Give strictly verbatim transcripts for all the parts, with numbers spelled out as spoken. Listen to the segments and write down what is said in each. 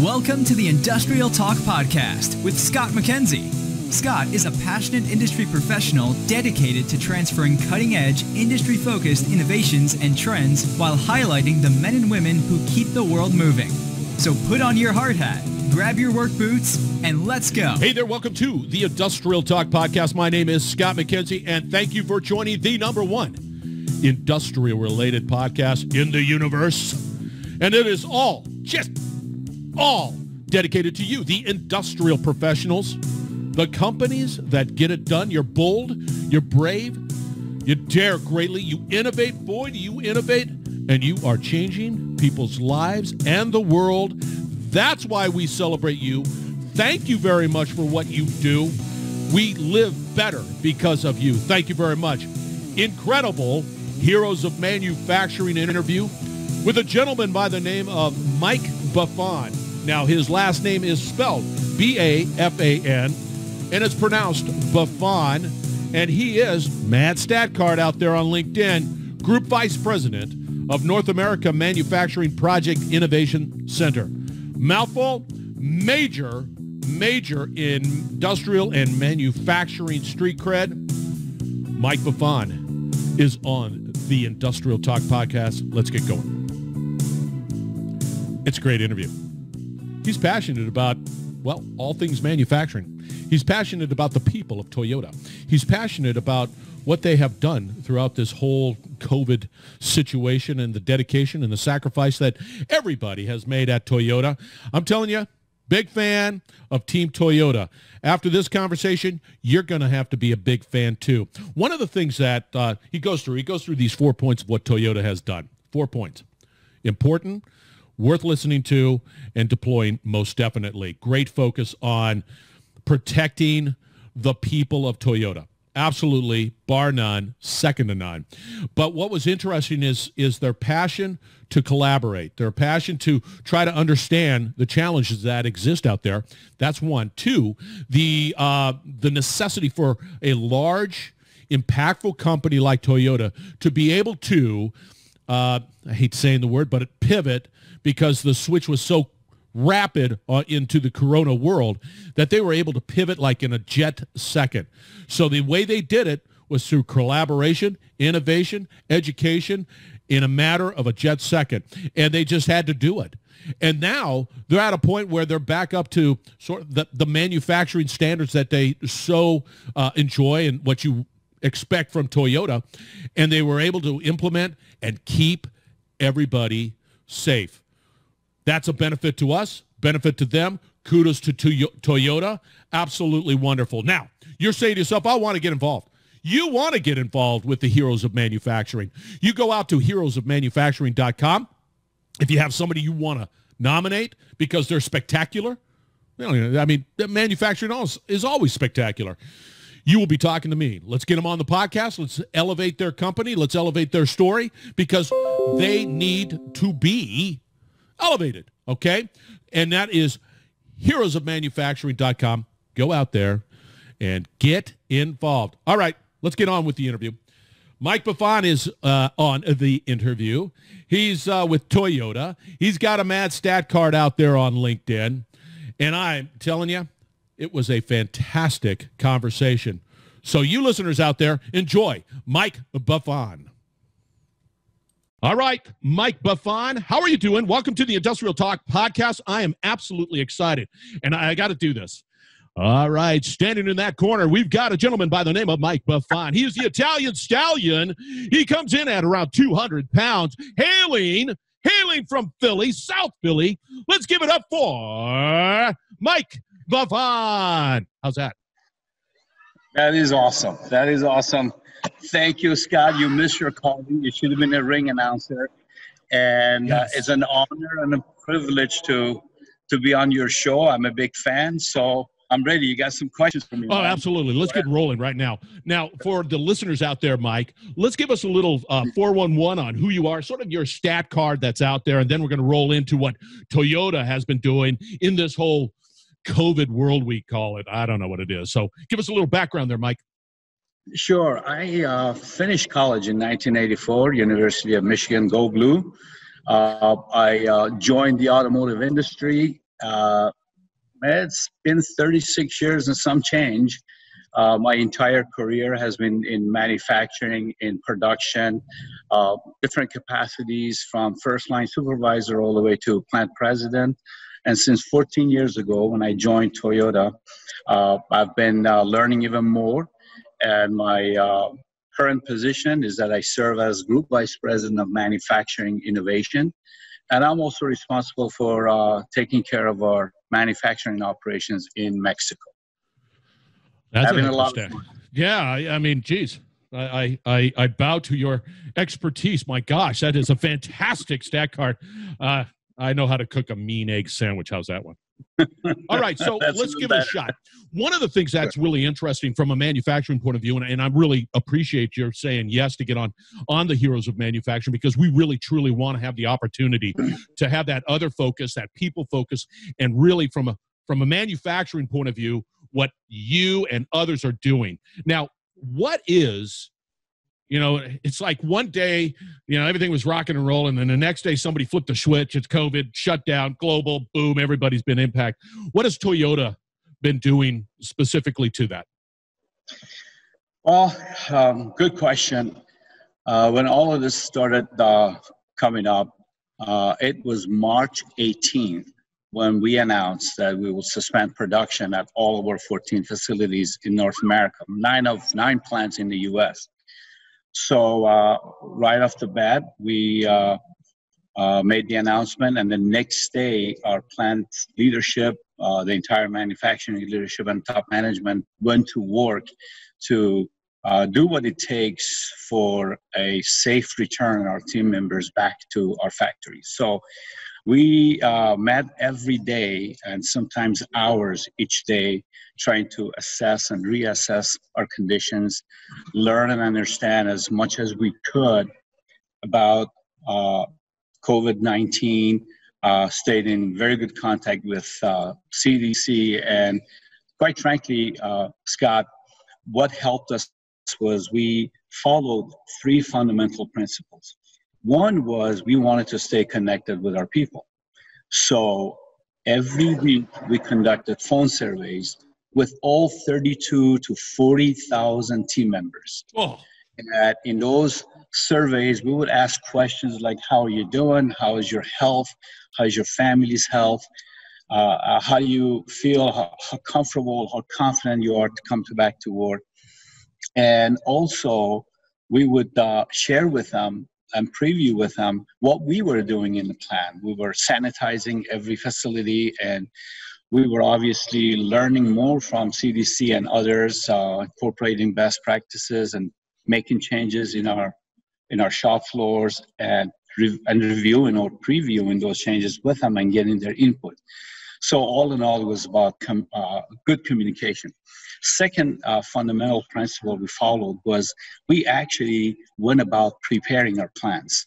Welcome to the Industrial Talk Podcast with Scott McKenzie. Scott is a passionate industry professional dedicated to transferring cutting-edge, industry-focused innovations and trends while highlighting the men and women who keep the world moving. So put on your hard hat, grab your work boots, and let's go. Hey there, welcome to the Industrial Talk Podcast. My name is Scott McKenzie, and thank you for joining the number one industrial-related podcast in the universe. And it is all, just all dedicated to you, the industrial professionals, the companies that get it done. You're bold, you're brave, you dare greatly, you innovate. Boy, do you innovate, and you are changing people's lives and the world. That's why we celebrate you. Thank you very much for what you do. We live better because of you. Thank you very much. Incredible Heroes of Manufacturing interview with a gentleman by the name of Mike Bafan. Now, his last name is spelled B A F A N, and it's pronounced Bafan, and he is, mad stat card out there on LinkedIn, Group Vice President of North America Manufacturing Project Innovation Center. Mouthful, major, major industrial and manufacturing street cred. Mike Bafan is on the Industrial Talk Podcast. Let's get going. It's a great interview. He's passionate about, well, all things manufacturing. He's passionate about the people of Toyota. He's passionate about what they have done throughout this whole COVID situation and the dedication and the sacrifice that everybody has made at Toyota. I'm telling you, big fan of Team Toyota. After this conversation, you're going to have to be a big fan too. One of the things that uh, he goes through, he goes through these four points of what Toyota has done. Four points. Important, worth listening to, and deploying most definitely. Great focus on protecting the people of Toyota. Absolutely, bar none, second to none. But what was interesting is, is their passion to collaborate, their passion to try to understand the challenges that exist out there. That's one. Two, the, uh, the necessity for a large, impactful company like Toyota to be able to, uh, I hate saying the word, but it pivot, because the switch was so rapid uh, into the Corona world that they were able to pivot like in a jet second. So the way they did it was through collaboration, innovation, education in a matter of a jet second. And they just had to do it. And now they're at a point where they're back up to sort of the, the manufacturing standards that they so uh, enjoy and what you expect from Toyota. And they were able to implement and keep everybody safe. That's a benefit to us, benefit to them. Kudos to Toyota. Absolutely wonderful. Now, you're saying to yourself, I want to get involved. You want to get involved with the Heroes of Manufacturing. You go out to heroes of manufacturing dot com. If you have somebody you want to nominate because they're spectacular, I mean, manufacturing is always spectacular. You will be talking to me. Let's get them on the podcast. Let's elevate their company. Let's elevate their story, because they need to be elevated, okay? And that is heroes of manufacturing dot com. Go out there and get involved. All right, let's get on with the interview. Mike Bafan is uh, on the interview. He's uh, with Toyota. He's got a mad stat card out there on LinkedIn. And I'm telling you, it was a fantastic conversation. So you listeners out there, enjoy Mike Bafan. All right, Mike Bafan, how are you doing? Welcome to the Industrial Talk Podcast. I am absolutely excited, and I, I got to do this. All right, standing in that corner, we've got a gentleman by the name of Mike Bafan. He is the Italian stallion. He comes in at around two hundred pounds, hailing, hailing from Philly, South Philly. Let's give it up for Mike Bafan. How's that? That is awesome. That is awesome. Thank you, Scott. You missed your calling. You should have been a ring announcer. And yes. uh, it's an honor and a privilege to to be on your show. I'm a big fan, so I'm ready. You got some questions for me? Oh, man? Absolutely. Let's get rolling right now. Now, for the listeners out there, Mike, let's give us a little uh, four one one on who you are, sort of your stat card that's out there, and then we're going to roll into what Toyota has been doing in this whole COVID world, we call it. I don't know what it is. So give us a little background there, Mike. Sure. I uh, finished college in nineteen eighty-four, University of Michigan, Go Blue. Uh, I uh, joined the automotive industry uh, it's been thirty-six years and some change. Uh, my entire career has been in manufacturing, in production, uh, different capacities from first line supervisor all the way to plant president. And since fourteen years ago, when I joined Toyota, uh, I've been uh, learning even more. And my uh, current position is that I serve as Group Vice President of Manufacturing Innovation. And I'm also responsible for uh, taking care of our manufacturing operations in Mexico. That's Having a, a lot of fun. Yeah, I, I mean, geez, I, I I bow to your expertise. My gosh, that is a fantastic stat card. Uh, I know how to cook a mean egg sandwich. How's that one? All right, so let's give it a shot. One of the things that's really interesting from a manufacturing point of view, and, and I really appreciate your saying yes to get on on the Heroes of Manufacturing, because we really, truly want to have the opportunity to have that other focus, that people focus, and really from a from a manufacturing point of view, what you and others are doing. Now, what is, you know, it's like one day, you know, everything was rocking and rolling, and the next day somebody flipped a switch, it's COVID, shut down, global, boom, everybody's been impacted. What has Toyota been doing specifically to that? Well, um, good question. Uh, when all of this started uh, coming up, uh, it was March eighteenth when we announced that we will suspend production at all of our fourteen facilities in North America, nine of nine plants in the U S. So uh, right off the bat, we uh, uh, made the announcement, and the next day, our plant leadership, uh, the entire manufacturing leadership and top management went to work to uh, do what it takes for a safe return of our team members back to our factories. So we uh, met every day and sometimes hours each day trying to assess and reassess our conditions, learn and understand as much as we could about uh, COVID nineteen, uh, stayed in very good contact with uh, C D C, and quite frankly, uh, Scott, what helped us was we followed three fundamental principles. One was we wanted to stay connected with our people. So every week we conducted phone surveys with all thirty-two to forty thousand team members. Oh. And in those surveys, we would ask questions like, how are you doing? How is your health? How is your family's health? Uh, uh, how do you feel? How, how comfortable, how confident you are to come to back to work? And also, we would uh, share with them and preview with them what we were doing in the plant. We were sanitizing every facility, and we were obviously learning more from C D C and others, uh, incorporating best practices and making changes in our in our shop floors, and, re- and reviewing or previewing those changes with them and getting their input. So all in all, it was about com- uh, good communication. Second uh, fundamental principle we followed was we actually went about preparing our plants.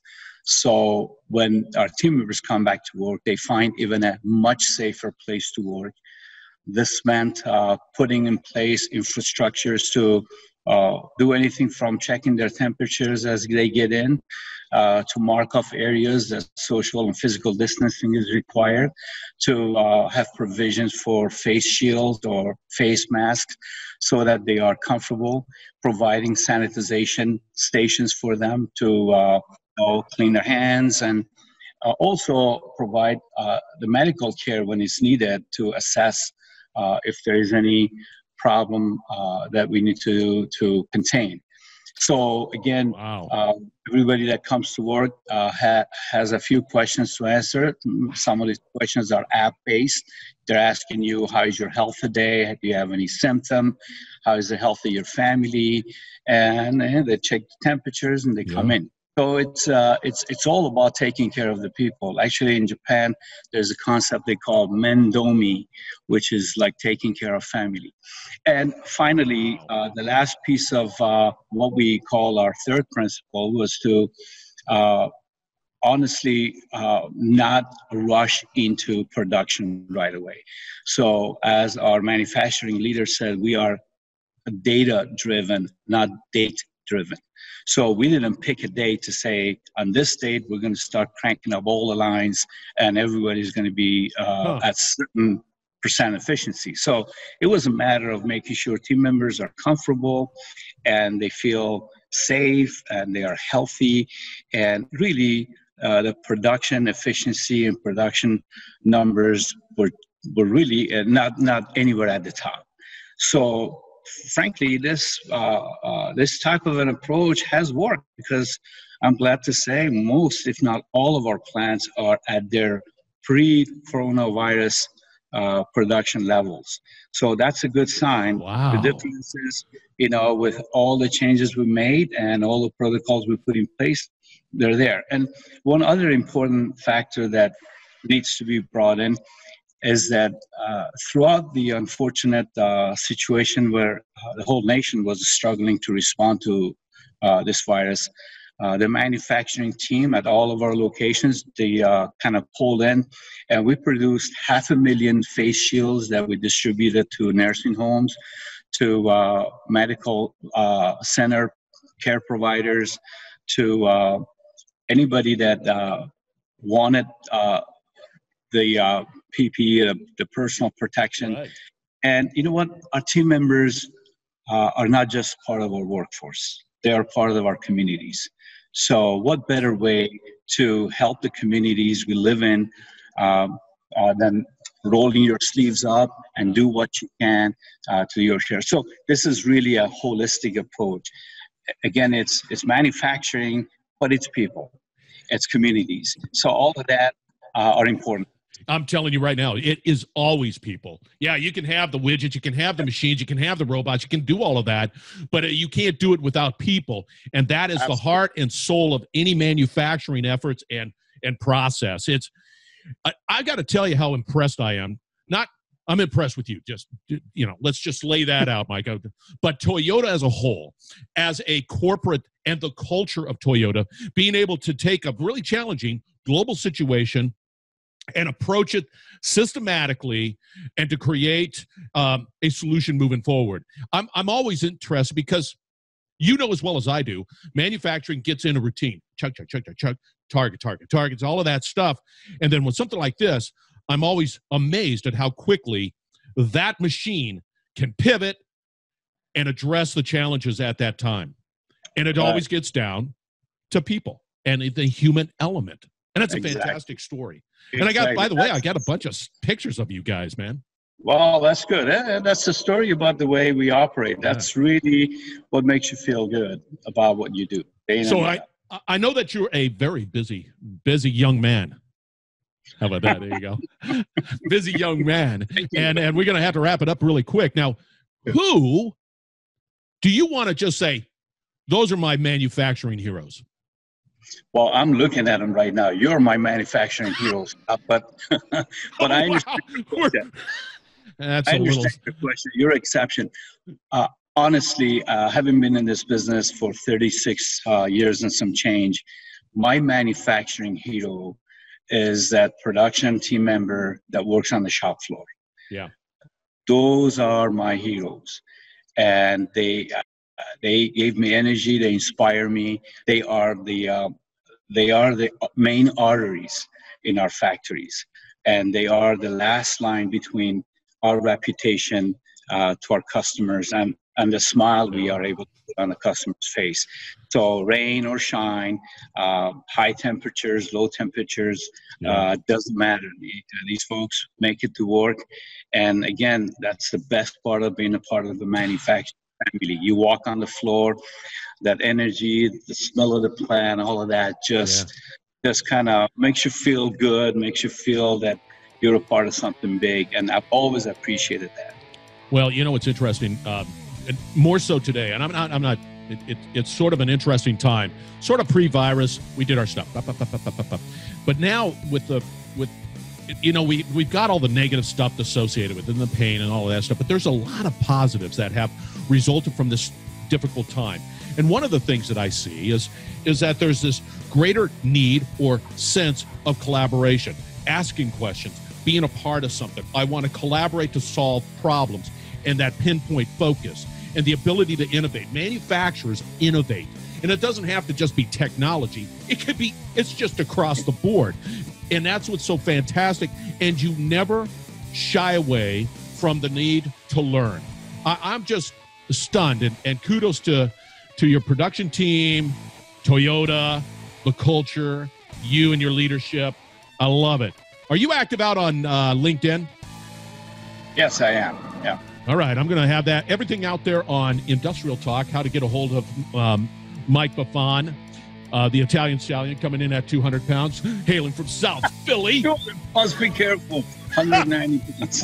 So when our team members come back to work, they find even a much safer place to work. This meant uh, putting in place infrastructures to uh, do anything from checking their temperatures as they get in, uh, to mark off areas that social and physical distancing is required, to uh, have provisions for face shields or face masks so that they are comfortable, providing sanitization stations for them to uh, you know, clean their hands, and uh, also provide uh, the medical care when it's needed to assess uh, if there is any problem uh, that we need to, to contain. So again, wow. uh, everybody that comes to work uh, ha- has a few questions to answer. Some of these questions are app-based. They're asking you, how is your health today? Do you have any symptom? How is the health of your family? And, and they check the temperatures and they yeah. come in. So it's uh, it's it's all about taking care of the people. Actually, in Japan, there's a concept they call mendomi, which is like taking care of family. And finally, uh, the last piece of uh, what we call our third principle was to uh, honestly uh, not rush into production right away. So as our manufacturing leader said, we are data-driven, not date driven. So we didn't pick a date to say, on this date, we're going to start cranking up all the lines and everybody's going to be uh, huh. at certain percent efficiency. So it was a matter of making sure team members are comfortable and they feel safe and they are healthy, and really uh, the production efficiency and production numbers were were really uh, not not anywhere at the top. So frankly, this uh, uh, this type of an approach has worked, because I'm glad to say most, if not all, of our plants are at their pre-coronavirus uh, production levels. So that's a good sign. Wow. The difference is, you know, with all the changes we made and all the protocols we put in place, they're there. And one other important factor that needs to be brought in is that uh, throughout the unfortunate uh, situation where uh, the whole nation was struggling to respond to uh, this virus, uh, the manufacturing team at all of our locations, they uh, kind of pulled in, and we produced half a million face shields that we distributed to nursing homes, to uh, medical uh, center care providers, to uh, anybody that uh, wanted uh, the uh, P P E, the, the personal protection. Right. And you know what? Our team members uh, are not just part of our workforce. They are part of our communities. So what better way to help the communities we live in um, uh, than rolling your sleeves up and do what you can uh, to your share. So this is really a holistic approach. Again, it's it's manufacturing, but it's people, it's communities. So all of that uh, are important. I'm telling you right now, it is always people. Yeah, you can have the widgets, you can have the machines, you can have the robots, you can do all of that, but uh, you can't do it without people. And that is Absolutely. The heart and soul of any manufacturing efforts and and process. It's I, I got to tell you how impressed I am. Not I'm impressed with you. Just you know, let's just lay that out, Mike. But Toyota as a whole, as a corporate, and the culture of Toyota, being able to take a really challenging global situation and approach it systematically and to create um, a solution moving forward. I'm I'm always interested because you know as well as I do, manufacturing gets in a routine. Chug, chug, chug, chug, chug, target, target, targets, all of that stuff. And then with something like this, I'm always amazed at how quickly that machine can pivot and address the challenges at that time. And it always gets down to people and the human element. And that's a exactly. fantastic story. And I got, by the way, I got a bunch of pictures of you guys, man. Well, that's good. That's the story about the way we operate. That's yeah. really what makes you feel good about what you do. So I, I know that you're a very busy, busy young man. How about that? There you go. Busy young man. And, and we're going to have to wrap it up really quick. Now, who do you want to just say, those are my manufacturing heroes? Well, I'm looking at them right now. You're my manufacturing heroes, but but oh, I understand wow. your question. That's I a understand little... your question. Your exception. Uh, honestly, uh, having been in this business for thirty-six uh, years and some change, my manufacturing hero is that production team member that works on the shop floor. Yeah, those are my heroes, and they. Uh, They gave me energy. They inspire me. They are the uh, they are the main arteries in our factories, and they are the last line between our reputation uh, to our customers and and the smile we are able to put on the customer's face. So rain or shine, uh, high temperatures, low temperatures, yeah. uh, doesn't matter. These folks make it to work, and again, that's the best part of being a part of the manufacturing family. You walk on the floor, that energy, the smell of the plant, all of that just yeah. just kind of makes you feel good, makes you feel that you're a part of something big, and I've always appreciated that. Well, you know, it's interesting, um, and more so today, and I'm not, I'm not, it, it, it's sort of an interesting time, sort of pre-virus, we did our stuff, but now with the, with, you know, we, we've got all the negative stuff associated with it and the pain and all of that stuff, but there's a lot of positives that have resulted from this difficult time. And one of the things that I see is, is that there's this greater need or sense of collaboration, asking questions, being a part of something. I want to collaborate to solve problems, and that pinpoint focus. and the ability to innovate. Manufacturers innovate. And it doesn't have to just be technology. It could be, it's just across the board. And that's what's so fantastic. And you never shy away from the need to learn. I, I'm just stunned. And, and kudos to, to your production team, Toyota, the culture, you and your leadership. I love it. Are you active out on uh, LinkedIn? Yes, I am. Yeah. All right. I'm going to have that. Everything out there on Industrial Talk, how to get a hold of um, Mike Bafan, uh, the Italian stallion, coming in at two hundred pounds, hailing from South Philly. Must be careful. one hundred ninety pounds.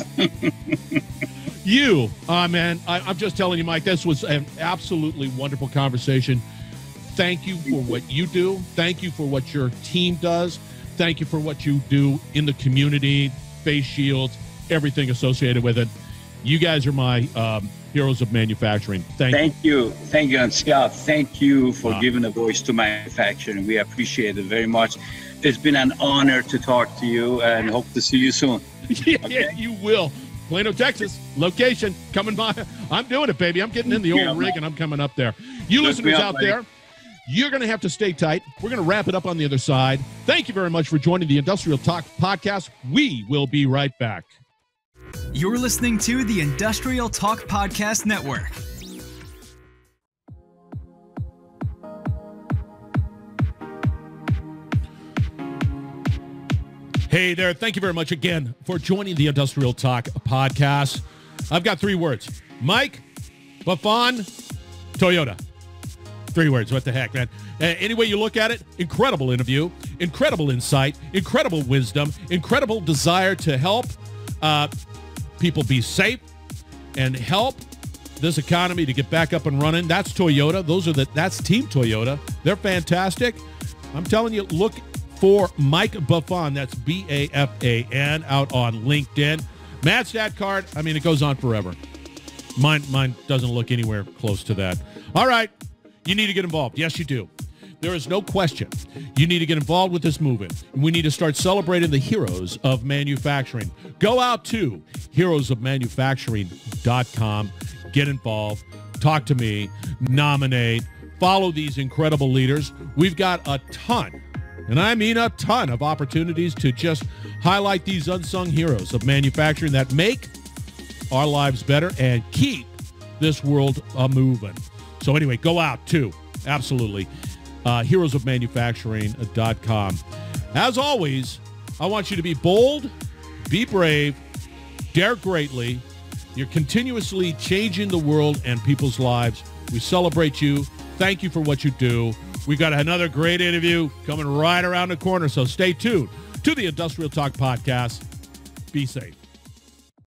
You, uh, man, I, I'm just telling you, Mike, this was an absolutely wonderful conversation. Thank you for what you do. Thank you for what your team does. Thank you for what you do in the community, face shields, everything associated with it. You guys are my um, heroes of manufacturing. Thank, thank you. you. Thank you. And Scott, thank you for wow. giving a voice to manufacturing. We appreciate it very much. It's been an honor to talk to you and hope to see you soon. yeah, okay? You will. Plano, Texas, location, coming by. I'm doing it, baby. I'm getting in the old yeah, rig and I'm coming up there. You Look listeners out buddy. there, you're going to have to stay tight. We're going to wrap it up on the other side. Thank you very much for joining the Industrial Talk podcast. We will be right back. You're listening to the Industrial Talk Podcast Network. Hey there. Thank you very much again for joining the Industrial Talk podcast. I've got three words. Mike, Bafan, Toyota. Three words. What the heck, man? Uh, any way you look at it, incredible interview, incredible insight, incredible wisdom, incredible desire to help uh, people be safe and help this economy to get back up and running. That's Toyota. Those are the, that's Team Toyota. They're fantastic. I'm telling you, look for Mike Bafan. That's B A F A N out on LinkedIn. Matt Stat card. I mean, it goes on forever. Mine, mine doesn't look anywhere close to that. All right. You need to get involved. Yes, you do. There is no question. You need to get involved with this movement. We need to start celebrating the heroes of manufacturing. Go out to heroes of manufacturing dot com. Get involved. Talk to me. Nominate. Follow these incredible leaders. We've got a ton, and I mean a ton of opportunities to just highlight these unsung heroes of manufacturing that make our lives better and keep this world a-moving. So anyway, go out too. Absolutely. Uh, heroes of manufacturing dot com. As always, I want you to be bold, be brave, dare greatly. You're continuously changing the world and people's lives. We celebrate you. Thank you for what you do. We've got another great interview coming right around the corner, so stay tuned to the Industrial Talk podcast. Be safe.